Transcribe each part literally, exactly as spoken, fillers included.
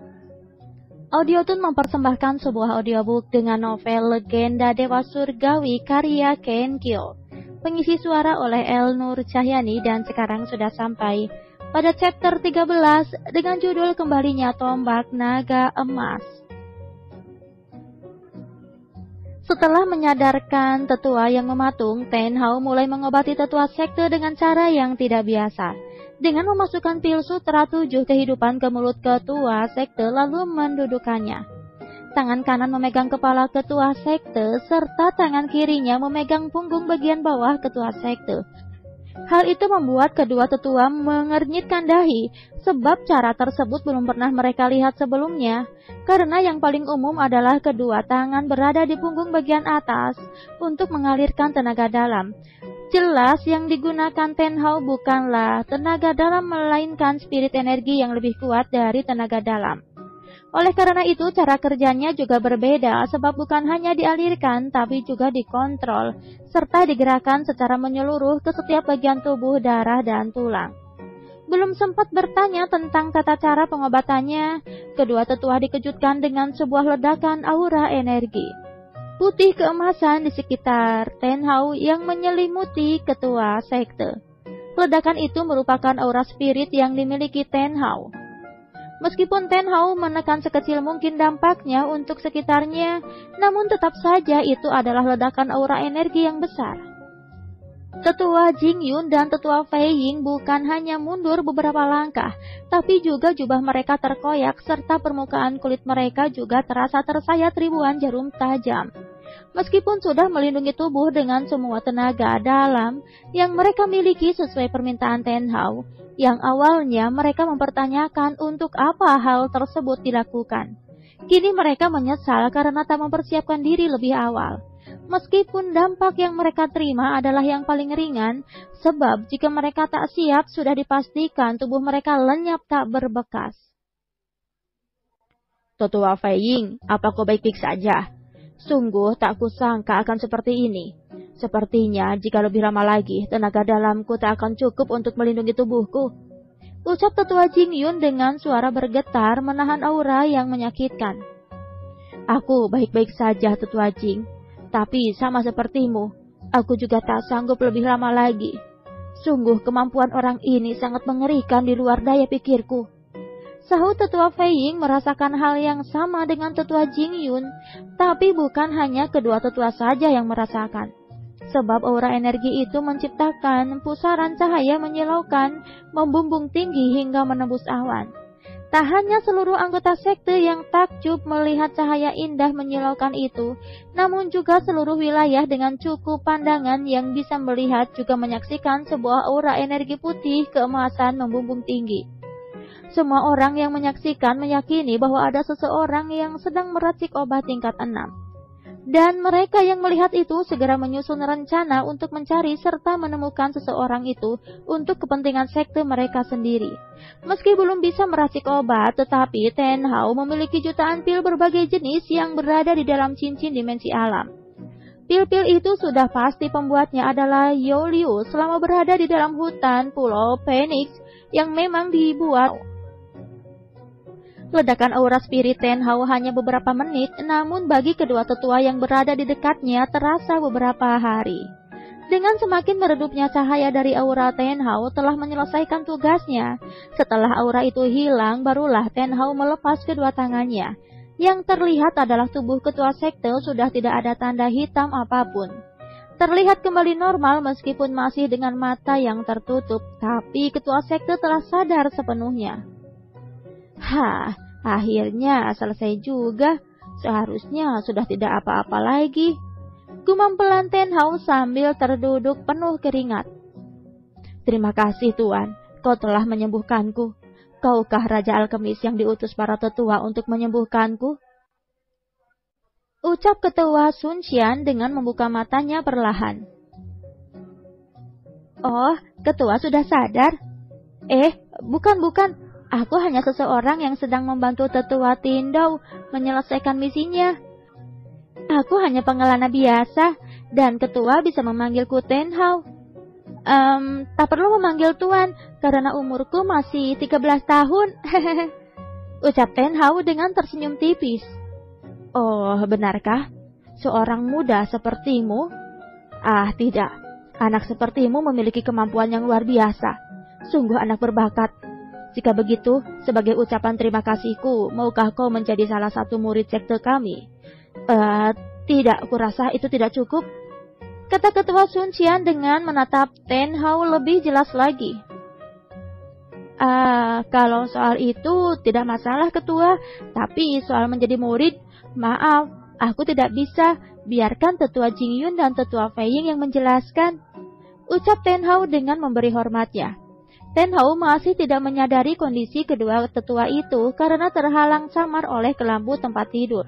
Audiotune mempersembahkan sebuah audiobook dengan novel Legenda Dewa Surgawi karya Ken Kyo. Pengisi suara oleh El Nur Cahyani dan sekarang sudah sampai pada chapter tiga belas dengan judul Kembalinya Tombak Naga Emas. Setelah menyadarkan tetua yang mematung, Ten Hao mulai mengobati tetua sekte dengan cara yang tidak biasa. Dengan memasukkan pil sutra tujuh kehidupan ke mulut ketua sekte lalu mendudukannya. Tangan kanan memegang kepala ketua sekte serta tangan kirinya memegang punggung bagian bawah ketua sekte. Hal itu membuat kedua tetua mengernyitkan dahi sebab cara tersebut belum pernah mereka lihat sebelumnya. Karena yang paling umum adalah kedua tangan berada di punggung bagian atas untuk mengalirkan tenaga dalam. Jelas yang digunakan Ten Hao bukanlah tenaga dalam melainkan spirit energi yang lebih kuat dari tenaga dalam. Oleh karena itu cara kerjanya juga berbeda sebab bukan hanya dialirkan tapi juga dikontrol serta digerakkan secara menyeluruh ke setiap bagian tubuh, darah, dan tulang. Belum sempat bertanya tentang tata cara pengobatannya, kedua tetua dikejutkan dengan sebuah ledakan aura energi putih keemasan di sekitar Ten Hao yang menyelimuti ketua sekte. Ledakan itu merupakan aura spirit yang dimiliki Ten Hao. Meskipun Ten Hao menekan sekecil mungkin dampaknya untuk sekitarnya, namun tetap saja itu adalah ledakan aura energi yang besar. Tetua Jing Yun dan Tetua Fei Ying bukan hanya mundur beberapa langkah, tapi juga jubah mereka terkoyak serta permukaan kulit mereka juga terasa tersayat ribuan jarum tajam. Meskipun sudah melindungi tubuh dengan semua tenaga dalam yang mereka miliki sesuai permintaan Ten Hao, yang awalnya mereka mempertanyakan untuk apa hal tersebut dilakukan. Kini mereka menyesal karena tak mempersiapkan diri lebih awal. Meskipun dampak yang mereka terima adalah yang paling ringan, sebab jika mereka tak siap sudah dipastikan tubuh mereka lenyap tak berbekas. Tetua Fei Ying, apa kau baik-baik saja? Sungguh tak kusangka akan seperti ini. Sepertinya jika lebih lama lagi tenaga dalamku tak akan cukup untuk melindungi tubuhku. Ucap Tetua Jing Yun dengan suara bergetar menahan aura yang menyakitkan. Aku baik-baik saja Tetua Jing. Tapi sama sepertimu, aku juga tak sanggup lebih lama lagi. Sungguh kemampuan orang ini sangat mengerikan di luar daya pikirku. Sahut Tetua Fei Ying merasakan hal yang sama dengan Tetua Jing Yun, tapi bukan hanya kedua tetua saja yang merasakan. Sebab aura energi itu menciptakan pusaran cahaya menyilaukan, membumbung tinggi hingga menembus awan. Tak hanya seluruh anggota sekte yang takjub melihat cahaya indah menyilaukan itu, namun juga seluruh wilayah dengan cukup pandangan yang bisa melihat juga menyaksikan sebuah aura energi putih keemasan membumbung tinggi. Semua orang yang menyaksikan meyakini bahwa ada seseorang yang sedang meracik obat tingkat enam. Dan mereka yang melihat itu segera menyusun rencana untuk mencari serta menemukan seseorang itu untuk kepentingan sekte mereka sendiri. Meski belum bisa meracik obat, tetapi Ten Hao memiliki jutaan pil berbagai jenis yang berada di dalam cincin dimensi alam. Pil-pil itu sudah pasti pembuatnya adalah Yao Liu selama berada di dalam hutan Pulau Phoenix yang memang dibuat. Ledakan aura spirit Ten Hao hanya beberapa menit, namun bagi kedua tetua yang berada di dekatnya terasa beberapa hari. Dengan semakin meredupnya cahaya dari aura, Ten Hao telah menyelesaikan tugasnya. Setelah aura itu hilang, barulah Ten Hao melepas kedua tangannya. Yang terlihat adalah tubuh ketua sekte sudah tidak ada tanda hitam apapun. Terlihat kembali normal meskipun masih dengan mata yang tertutup, tapi ketua sekte telah sadar sepenuhnya. Hah, akhirnya selesai juga. Seharusnya sudah tidak apa-apa lagi. Gumam pelan Ten Hao sambil terduduk penuh keringat. Terima kasih Tuan, kau telah menyembuhkanku. Kaukah Raja Alkemis yang diutus para tetua untuk menyembuhkanku? Ucap ketua Sun Xian dengan membuka matanya perlahan. Oh, ketua sudah sadar? Eh, bukan-bukan. Aku hanya seseorang yang sedang membantu tetua Tindau menyelesaikan misinya. Aku hanya pengelana biasa, dan ketua bisa memanggilku Ten Hao. Um, tak perlu memanggil tuan, karena umurku masih tiga belas tahun. ucap Ten Hao dengan tersenyum tipis. Oh, benarkah? Seorang muda sepertimu? Ah, tidak. Anak sepertimu memiliki kemampuan yang luar biasa. Sungguh anak berbakat. Jika begitu, sebagai ucapan terima kasihku, maukah kau menjadi salah satu murid sekte kami? Uh, tidak, kurasa itu tidak cukup, kata Ketua Sun Qian dengan menatap Ten Hao lebih jelas lagi. Ah, uh, kalau soal itu tidak masalah Ketua, tapi soal menjadi murid, maaf, aku tidak bisa. Biarkan Tetua Jing Yun dan Tetua Fei Ying yang menjelaskan, ucap Ten Hao dengan memberi hormatnya. Ten Hao masih tidak menyadari kondisi kedua tetua itu karena terhalang samar oleh kelambu tempat tidur.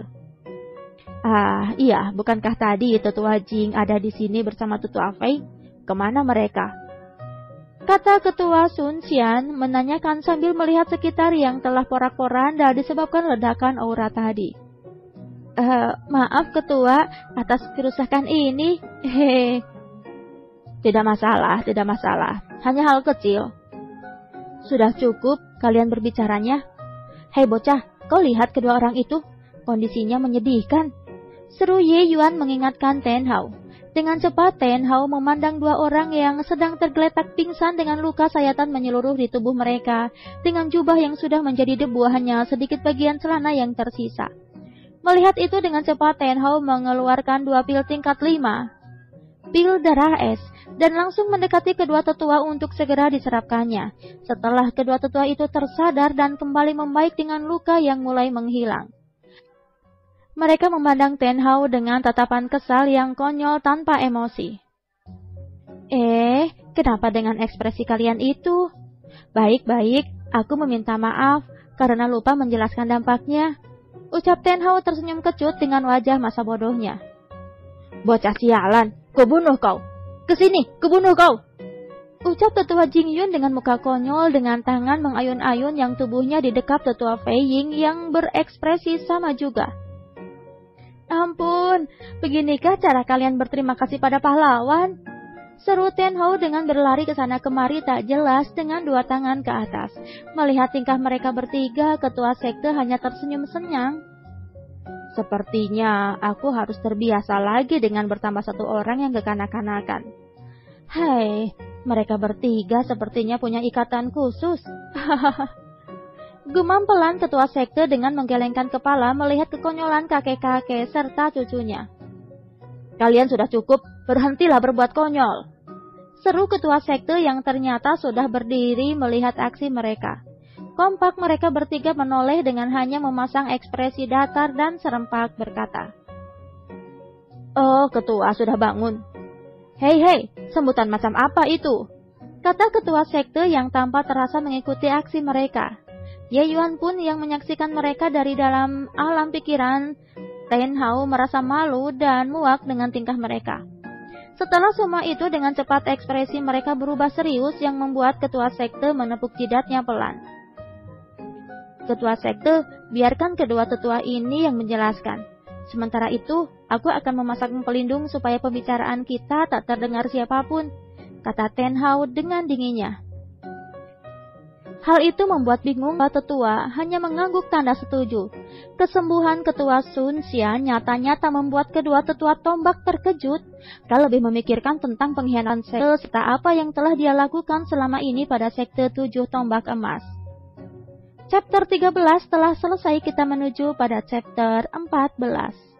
Ah, iya, bukankah tadi Tetua Jing ada di sini bersama Tetua Fei? Kemana mereka? Kata Ketua Sun Qian menanyakan sambil melihat sekitar yang telah porak-poranda disebabkan ledakan aura tadi. Uh, maaf Ketua atas kerusakan ini. Hehe. Tidak masalah, tidak masalah. Hanya hal kecil. Sudah cukup kalian berbicaranya. Hei bocah, kau lihat kedua orang itu. Kondisinya menyedihkan. Seru Ye Yuan mengingatkan Ten Hao. Dengan cepat Ten Hao memandang dua orang yang sedang tergeletak pingsan dengan luka sayatan menyeluruh di tubuh mereka, dengan jubah yang sudah menjadi debu, hanya sedikit bagian celana yang tersisa. Melihat itu dengan cepat Ten Hao mengeluarkan dua pil tingkat lima, pil darah es, dan langsung mendekati kedua tetua untuk segera diserapkannya. Setelah kedua tetua itu tersadar dan kembali membaik dengan luka yang mulai menghilang, mereka memandang Ten Hao dengan tatapan kesal yang konyol tanpa emosi. Eh, kenapa dengan ekspresi kalian itu? Baik-baik, aku meminta maaf karena lupa menjelaskan dampaknya, ucap Ten Hao tersenyum kecut dengan wajah masa bodohnya. Bocah sialan, kubunuh kau. Kesini, kubunuh kau, ucap Tetua Jing Yun dengan muka konyol dengan tangan mengayun-ayun yang tubuhnya didekap Tetua Fei Ying yang berekspresi sama juga. Ampun, beginikah cara kalian berterima kasih pada pahlawan? Seru Ten Hao dengan berlari ke sana kemari tak jelas dengan dua tangan ke atas. Melihat tingkah mereka bertiga, ketua sekte hanya tersenyum senyang. Sepertinya aku harus terbiasa lagi dengan bertambah satu orang yang kekanak-kanakan. Hai, mereka bertiga sepertinya punya ikatan khusus. Gumam pelan ketua sekte dengan menggelengkan kepala melihat kekonyolan kakek-kakek serta cucunya. Kalian sudah cukup, berhentilah berbuat konyol, seru ketua sekte yang ternyata sudah berdiri melihat aksi mereka. Kompak mereka bertiga menoleh dengan hanya memasang ekspresi datar dan serempak berkata, "Oh, ketua sudah bangun." "Hei hei, sambutan macam apa itu?" kata ketua sekte yang tanpa terasa mengikuti aksi mereka. Ye Yuan pun yang menyaksikan mereka dari dalam alam pikiran Ten Hao merasa malu dan muak dengan tingkah mereka. Setelah semua itu, dengan cepat ekspresi mereka berubah serius yang membuat ketua sekte menepuk jidatnya pelan. "Ketua sekte, biarkan kedua tetua ini yang menjelaskan. Sementara itu, aku akan memasang pelindung supaya pembicaraan kita tak terdengar siapapun," kata Ten Hao dengan dinginnya. Hal itu membuat bingung tetua, hanya mengangguk tanda setuju. Kesembuhan ketua Sun Qian nyata-nyata membuat kedua tetua tombak terkejut. Mereka lebih memikirkan tentang pengkhianatan sekte serta apa yang telah dia lakukan selama ini pada sekte tujuh tombak emas. Chapter tiga belas telah selesai, kita menuju pada chapter empat belas.